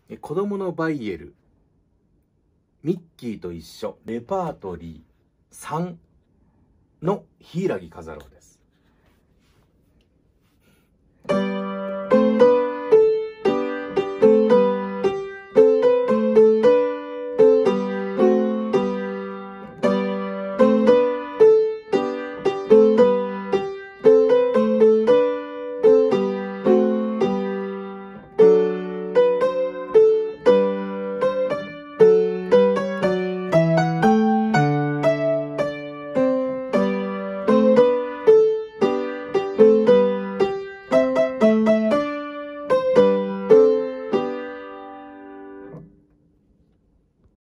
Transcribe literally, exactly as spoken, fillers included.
え子供のバイエル、ミッキーと一緒、レパートリーさんの柊飾ろうです。